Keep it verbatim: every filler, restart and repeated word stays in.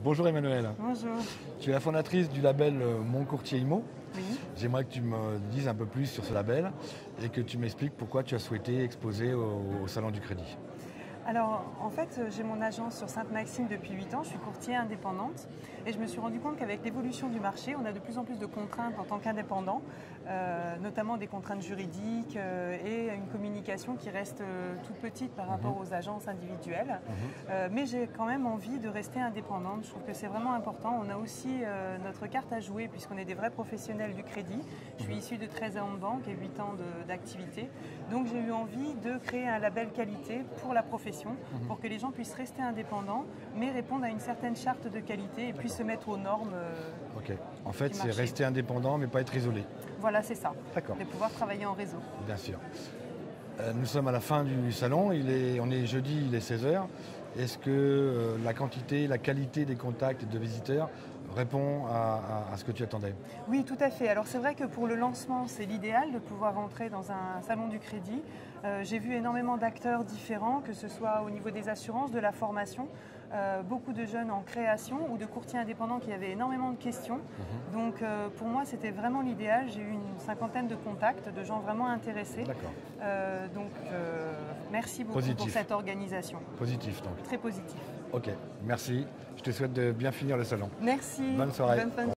Bonjour Emmanuelle. Bonjour. Tu es la fondatrice du label euh, Mon Courtier Immo. Oui. J'aimerais que tu me dises un peu plus sur ce label et que tu m'expliques pourquoi tu as souhaité exposer au, au Salon du Crédit. Alors, en fait, j'ai mon agence sur Sainte-Maxime depuis huit ans, je suis courtier indépendante et je me suis rendu compte qu'avec l'évolution du marché, on a de plus en plus de contraintes en tant qu'indépendant, euh, notamment des contraintes juridiques euh, et une communication qui reste euh, toute petite par rapport Mmh. aux agences individuelles. Mmh. Euh, mais j'ai quand même envie de rester indépendante, je trouve que c'est vraiment important. On a aussi euh, notre carte à jouer puisqu'on est des vrais professionnels du crédit. Je suis Mmh. issue de treize ans de banque et huit ans d'activité. Donc j'ai eu envie de créer un label qualité pour la profession. Mmh. Pour que les gens puissent rester indépendants, mais répondre à une certaine charte de qualité et puis se mettre aux normes. Euh, ok. En fait, c'est marché. rester indépendant, mais pas être isolé. Voilà, c'est ça. D'accord. De pouvoir travailler en réseau. Bien sûr. Euh, nous sommes à la fin du salon. Il est, on est jeudi, il est seize heures. Est-ce que euh, la quantité, la qualité des contacts et de visiteurs répond à, à, à ce que tu attendais? Oui, tout à fait. Alors c'est vrai que pour le lancement, c'est l'idéal de pouvoir entrer dans un salon du crédit. Euh, J'ai vu énormément d'acteurs différents, que ce soit au niveau des assurances, de la formation, euh, beaucoup de jeunes en création ou de courtiers indépendants qui avaient énormément de questions. Mmh. Donc euh, pour moi, c'était vraiment l'idéal. J'ai eu une cinquantaine de contacts, de gens vraiment intéressés. D'accord. Euh, donc euh, merci beaucoup Positif. pour cette organisation. Positif donc. Très positif. Ok, merci. Je te souhaite de bien finir le salon. Merci. Bonne soirée. Bonne fin de